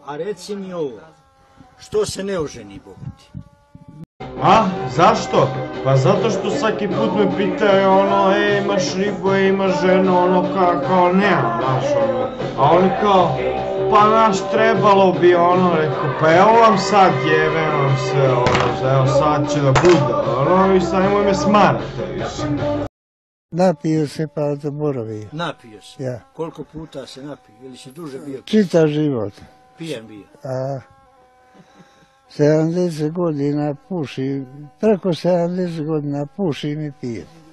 A reci mi ovo, što se ne oženi, Bog ti? A, zašto? Pa zato što svaki put me pitaju imaš ribu, imaš ženu, kao nemam, a oni kao, pa naš trebalo bi, rekao, pa evo vam sad, jebe vam se, evo sad će da bude, i sad nemoj me smarate više. Napio se pa zaboravio. Napio se? Ja. Koliko puta se napio? Ili si duže bio? Čitav život. Pijan bio? 70 godina pušim, preko 70 godina pušim i pijem.